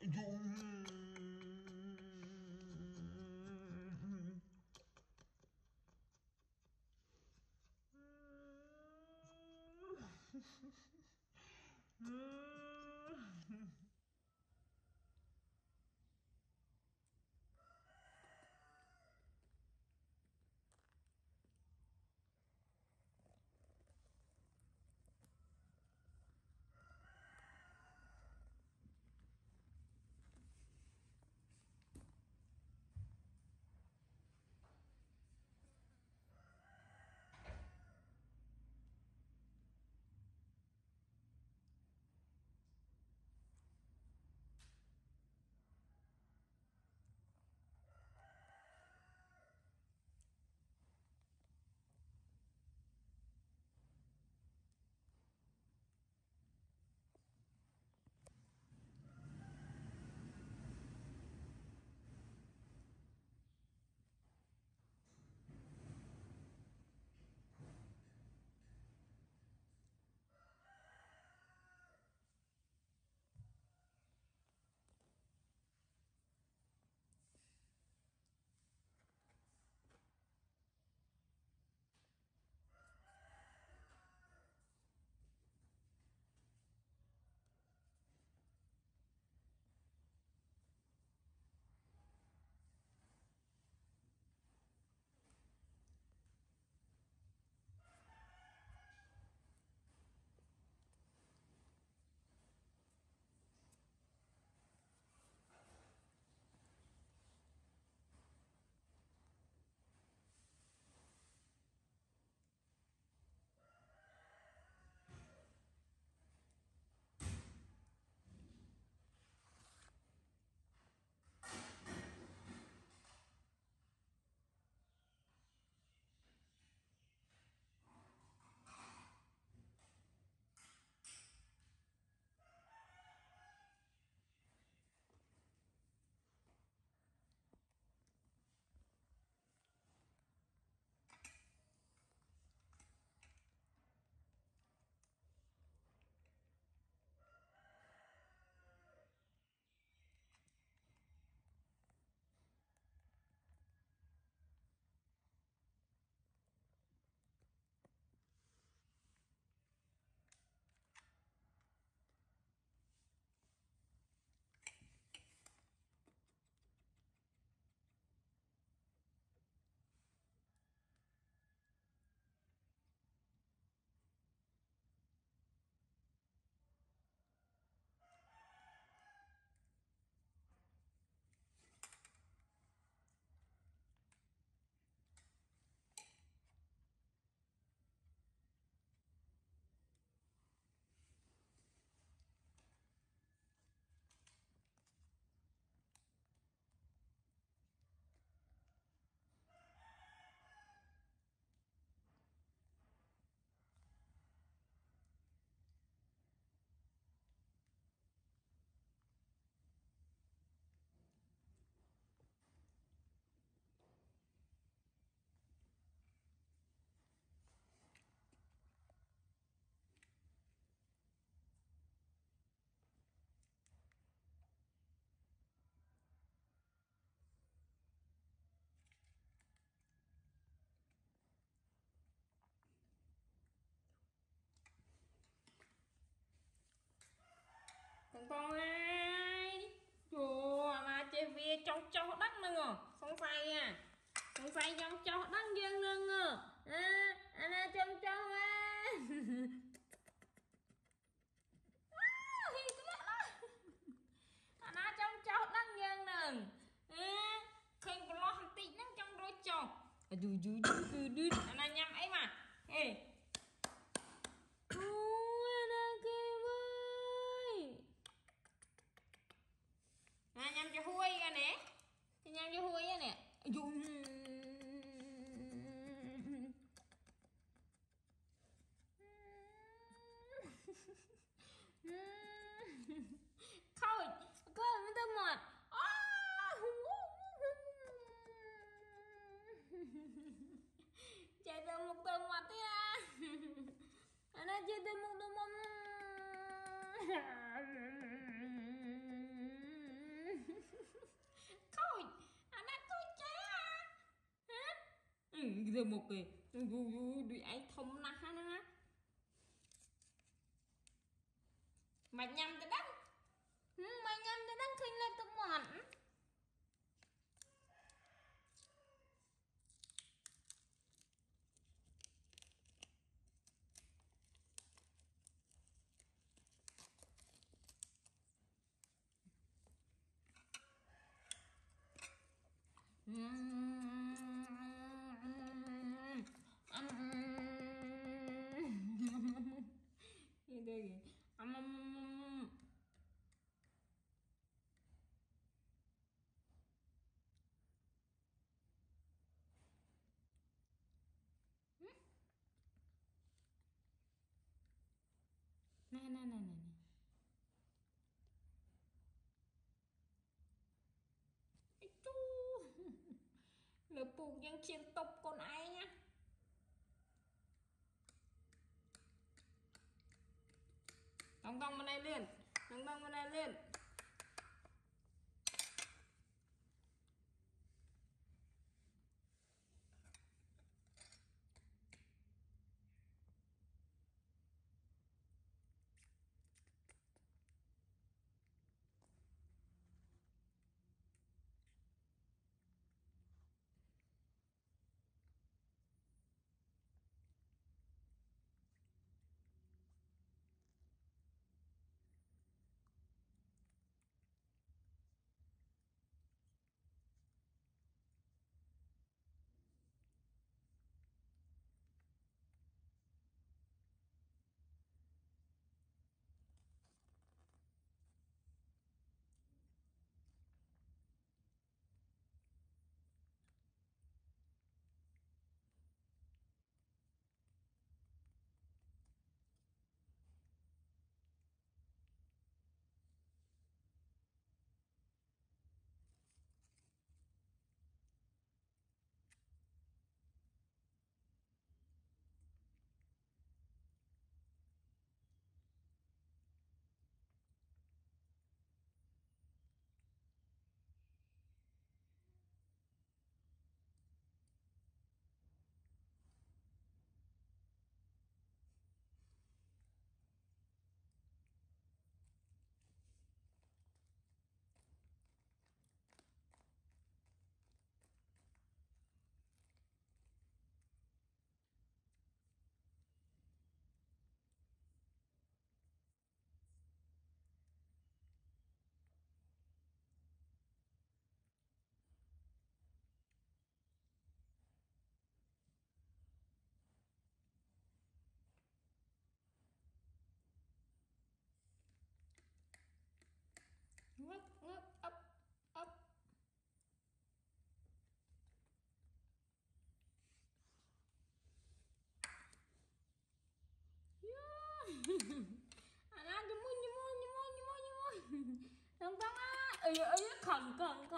Con ơi chùa mà chơi về cho đất nè không phải không phải cho đất dân nè anh cho anh cho đất dân nè khen con lo hành tí nó trong rồi cho du anh nhắm ấy mà nhằm cho hôi ra nè nhằm cho hôi ra nè thôi coi mới tâm một chạy từ một tờ mặt thế anh đã chạy từ một tờ mặt giờ một kì đuổi anh thông na ha na mày nhầm tới đất mày nhầm tới đất khinh lên tụi mòn như đây này chú lửa bù dân chiên tục con ai nhá Tông bên này lên Tông bên này lên ngấp ấp ấp anh cho mua Tông á khẩn